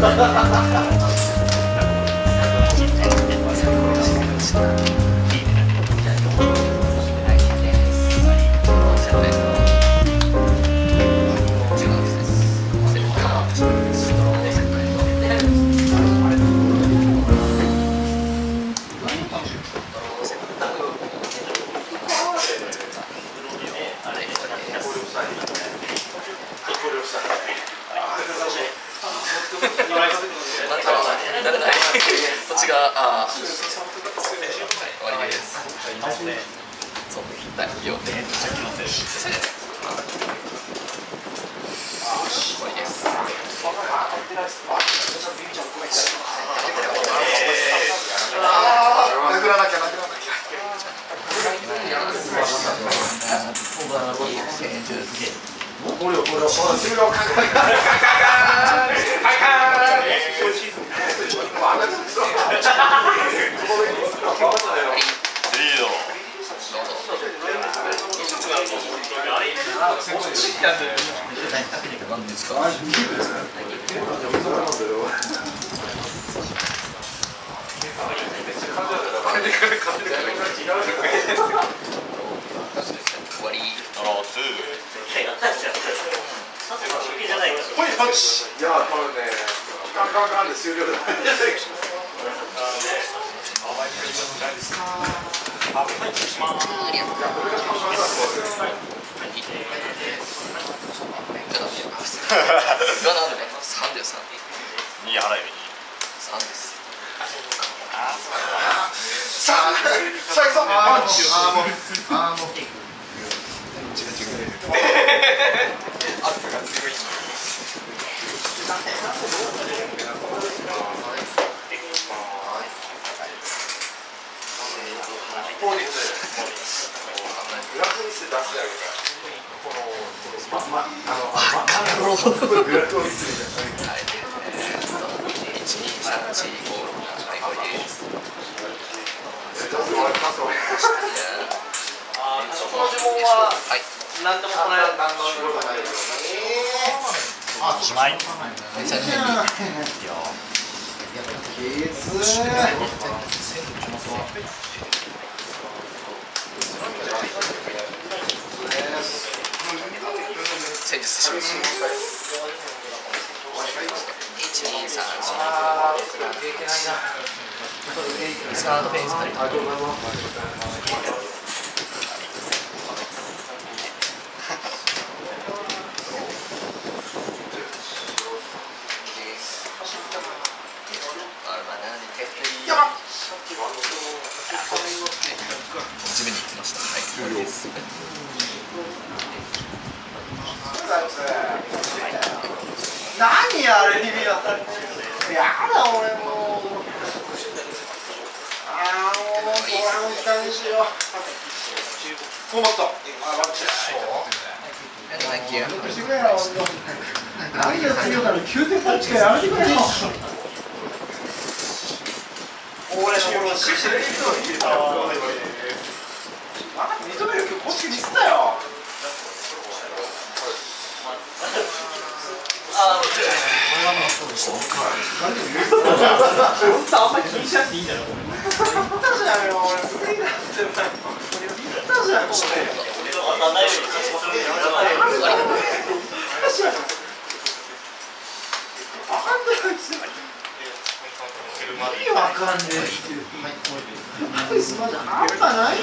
こっちが終わりです。そう、だよ。終わりです。 殴らなきゃ。いや、これね、ガンで終了だ。 何でもこの間しまい。戦術します。1、2、3、4。サードページになります。地面に行きました。はい、終わりです。 何あれ、日々やったら。やだ、俺もう。もう、これも時間にしよう。止まった。してくれよ、何やってるから9点パンチかやめてくれよ。俺のこのシシレリットを入れたら認めるけど、こっちミスったよ。あんまり気にしなくていいんだよ。言ったじゃんよ、俺無理だって。言ったじゃん、これ。意味わかんねえって。アイスまだ半端ないって。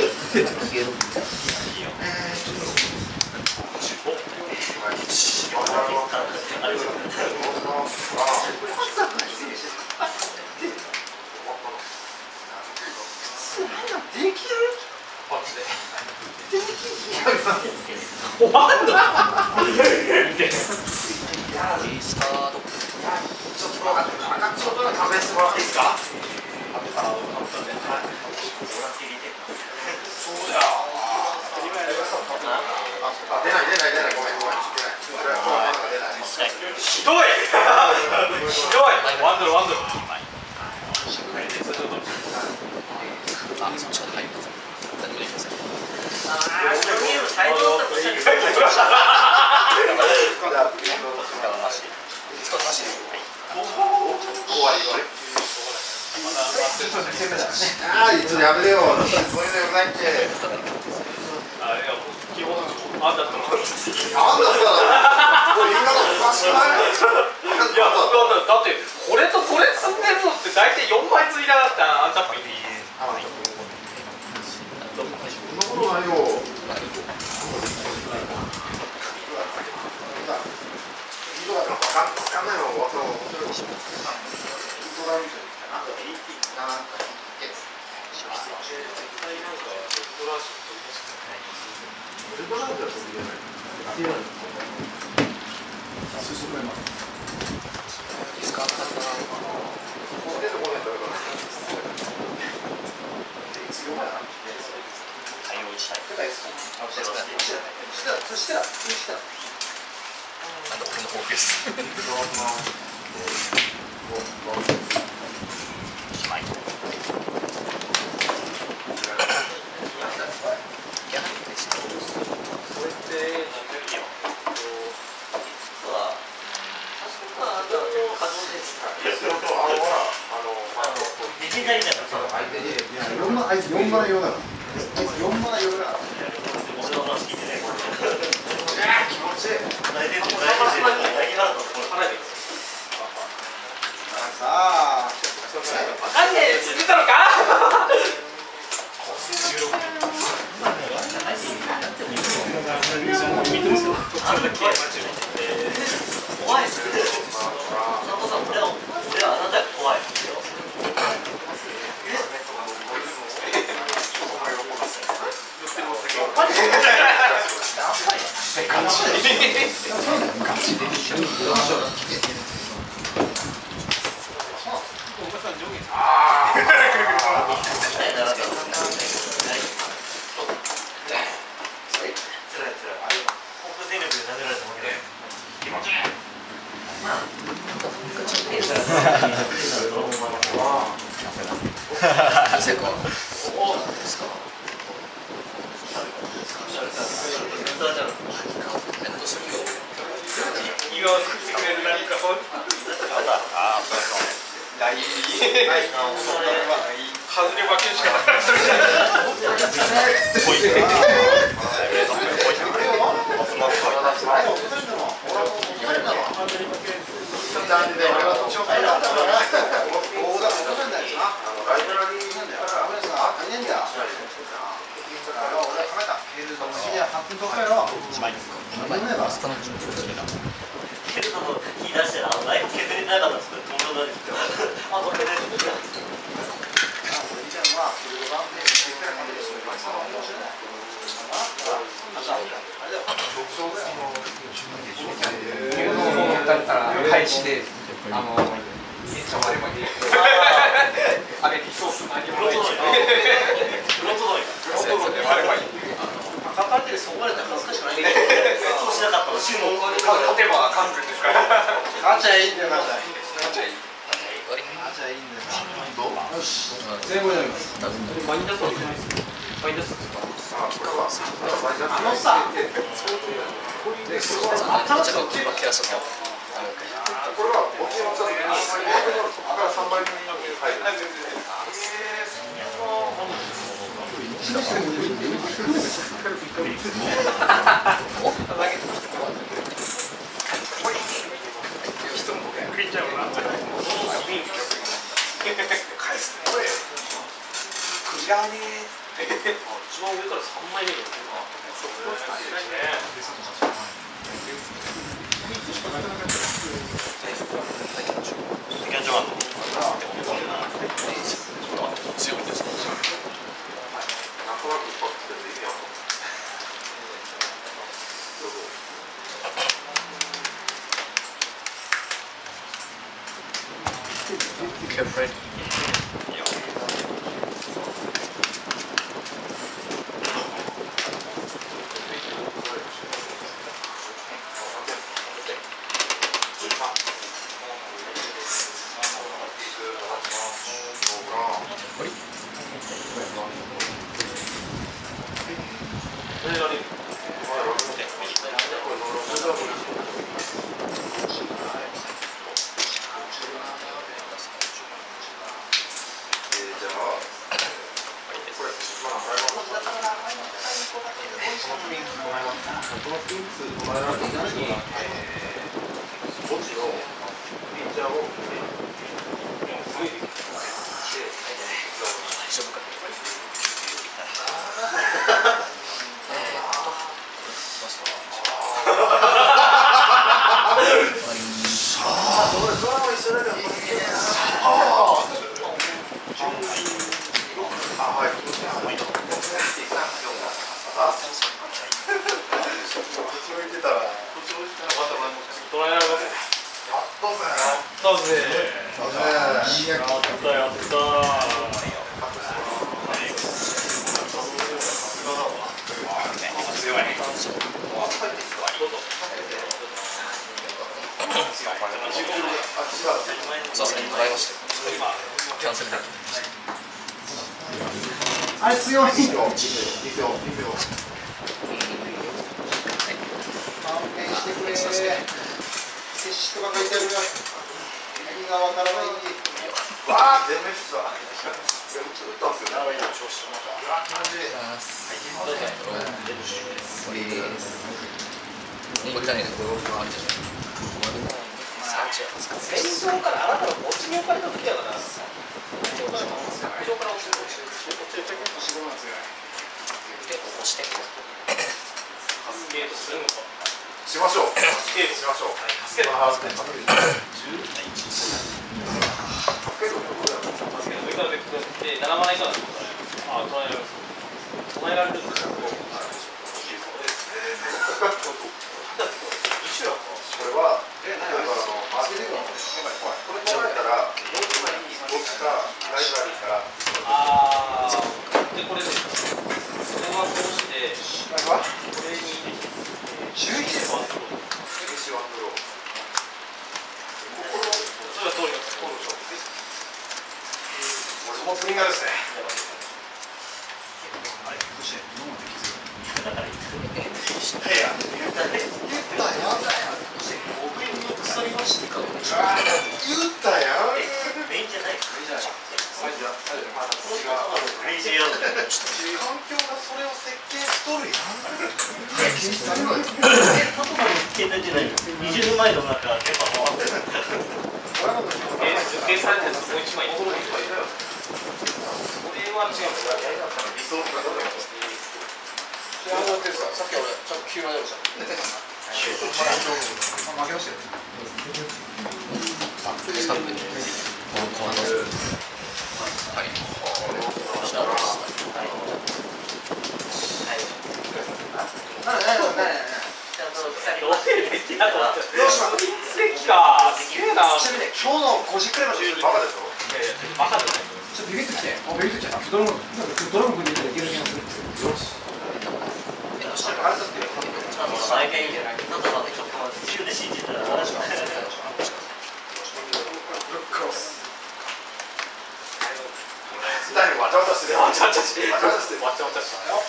終わんの？スタート。ちょっと勘弁してもらっていいですか？そうだよ。出ない、ごめん。ひどい。ワンドル。そっちから入る。何もできません。 ああ、ちょっとやめてよ。そういうのよくないって。 あれは基本あんだったの。 あんだったら、もう言い方おかしくない？ いや、だってこれとこれ積んでるのって大体4枚ついただったらあんたっぽいでいい。 そんなことないよ。 なんだ俺のフォークです。 あいつ4万用だから。4万用だから。気持ちいい。さあ。 なんで作ったのか。 怖いですね。佐藤さん、俺はあなたが怖い。 ガチできちゃう。 外ればけしかなかった。だったら開始でめっちゃ割ればいい。あれリソース何もない。割ればいい。 かかってるそこまで恥ずかしくないんだけど、そうしなかったら死ぬ。 勝てば完璧ですから。 ガチャいいんだよ。ガチャいい。 ガチャいい。 ガチャいいんだよ。よし。 全部やります。マイナスはないですか。マイナスですか。 あのさ、 これは僕のちょっと3倍に入る。返すね。クジラね。 一番上から3枚目ですか。 強いです。 のピンツをもらうときに、墓地のピッチャーを大丈夫か。 ドラマ一緒だけど、はい。 そうですね、もらいました。キャンセルできました。 あれ強い。 2票。 勘弁してくれ。接種とか書いてあるよ。何がわからない。 わあ、全滅した。全部打ったんですよね。調子また。 音楽じゃねえの。 戦争からあなたのこっちに置かれた時だから。戦争から落ちてる。 しましょう。しましょう。これは、これもらえたら、どっちかライブラリーから。 で、これで、それはこうして、これに、11です。 ワンドロー。 それは通ります。 これもプリンガーですね。言ったやん。 メインじゃない。 環境がそれを設計しとるやん。 携帯じゃない。20年前のなんか電波回ってる。計算でもう1枚。これは違う。 理想とかどうだろう。 さっき俺ちょっと9枚出ました。 負けましたよ。 スタンプに変わります。はい。 今日の5時くらいまでバカでしょ。 バカじゃない。 ちょっとビビってきて。ビビってきた。ドラム組んでいける気がする。よし。 毎回いいんじゃない。ただちょっと自由で信じたら話が入らない。 わちゃわちゃしてる。わちゃわちゃしてる。わちゃわちゃしてる。わちゃわちゃしてる。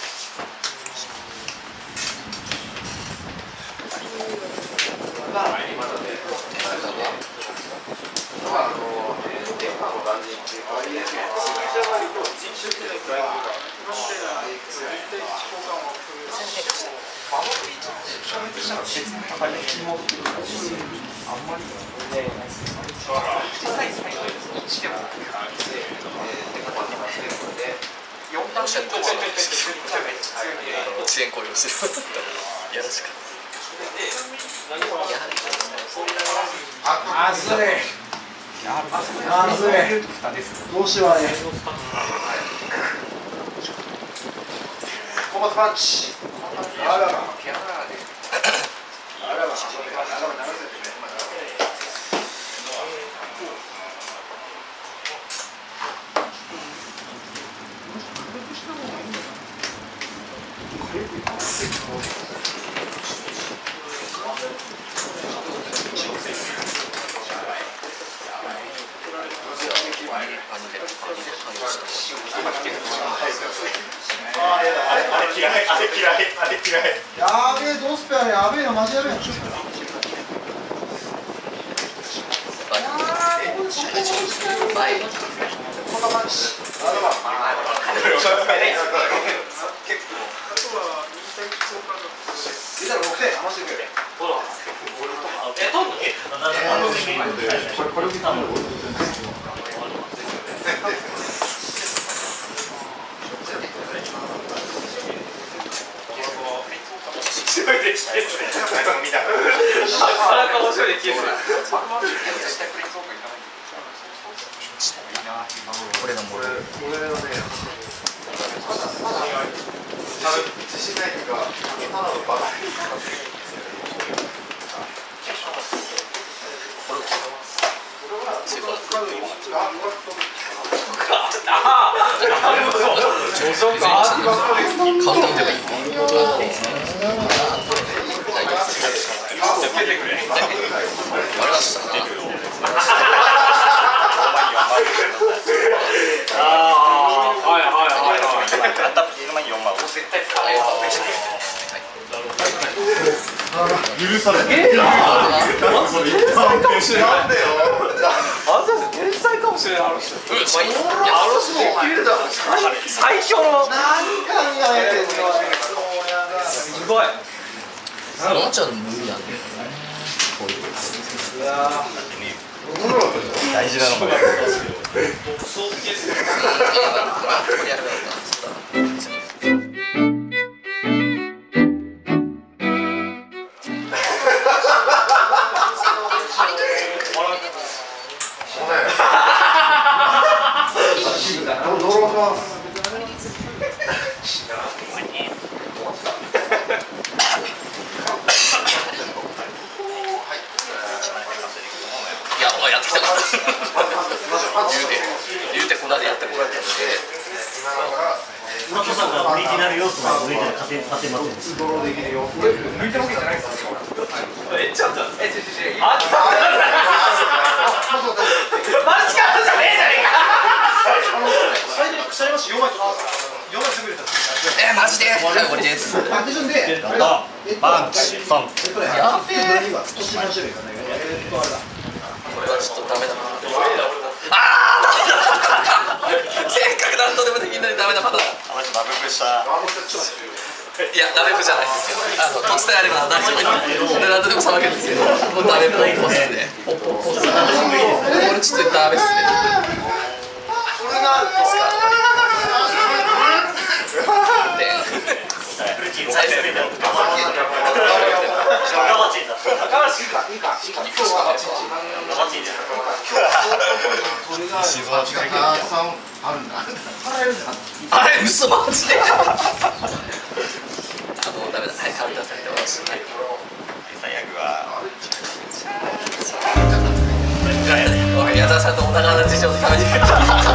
遅延考慮する。よろしく。 あずれ。あずれ。どうしようあれ。コマパンチ。あらら。やべえ、どうスペアやべえな、マジやべえな。 出たら6000円余してくれ。 これがもう俺のね、自信ないっていうか、ただのバカ。 カウンターでもいい。 許されない。 天才かもしれない。 なんでよ。 あんた天才かもしれない。最強の。 何考えてんの。 すごい。 のんちゃんの無理なんだよね。こういう。 大事なのもね。 やってきたから言うてこだでやってこられたんで浦田さんがオリジナル要素が抜いてる勝てません。 抜いてるわけじゃないですか。ちょっとあんたマジかじゃねえじゃねえか。 最初に腐りました4枚潰れた。 マジではい終わりです。 パンチでパンチ、パンチ。 やべえ。 今少し何種類かね。 これはちょっとダメだな。ああせっかく何とでもできるのにダメだまだ。 ダメプした。 いやダメプじゃないですよ。と伝えあれば大丈夫で何とでもさばけるんですけどもうダメプポスね。これちょっとダメっすね。 これがですか。 あれ嘘マジで。ダメだ。はいカウンターされてます。 最悪は。 矢沢さんのお宝事情のために。